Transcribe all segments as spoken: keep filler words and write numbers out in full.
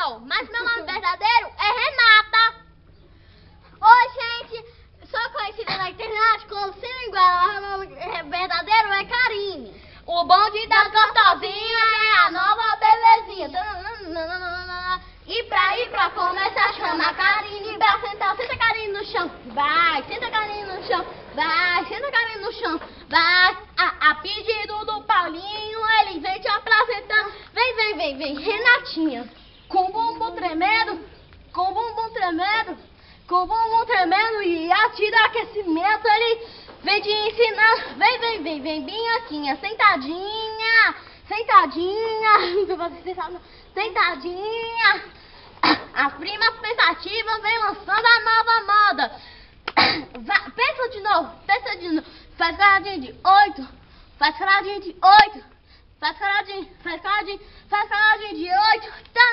sou, mas meu nome verdadeiro é Renata. Oi, gente, sou conhecida na internet como Seringuela, mas meu nome verdadeiro é Karine. O bonde das gostosinhas é a nova belezinha. E pra ir pra começar, chama a Karine pra sentar. Senta a Karine no chão, vai, senta a Karine no chão, vai, senta a Karine no chão, vai. A, a pedido do Paulinho, ele vem te apresentar. Vem, vem, vem, vem, Renatinha. Com bumbum tremendo, com bumbum tremendo, com bumbum tremendo e a te dar aquecimento, ele vem te ensinar. Vem, vem, vem, vem, Binhoquinha, sentadinha, sentadinha, sentadinha. As primas pensativas vem lançando a nova moda. Vai, pensa de novo, pensa de novo. Faz caradinho de oito, faz caradinho de oito, faz caradinho, faz caradinho, faz caradinho de oito.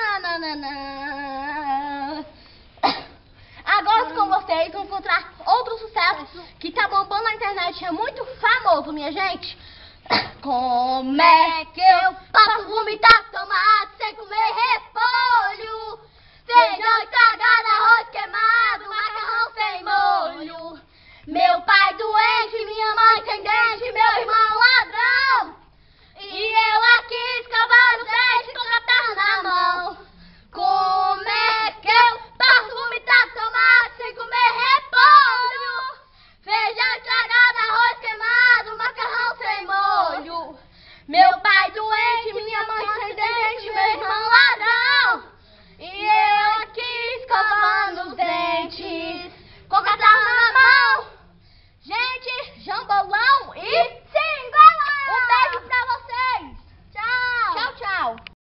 Tananana. Agora com vocês vão encontrar outro sucesso que tá bombando na internet, é muito famoso, minha gente. Como é que eu posso vomitar tomate sem comer repolho? Feijão estragado, arroz queimado, macarrão sem molho. Meu pai doente, minha mãe sem dente, meu irmão ladrão. E eu aqui escovando o dente com catarro na mão. Como é que eu posso vomitar tomate sem comer repolho? Feijão estragado, arroz queimado, macarrão sem molho. Meu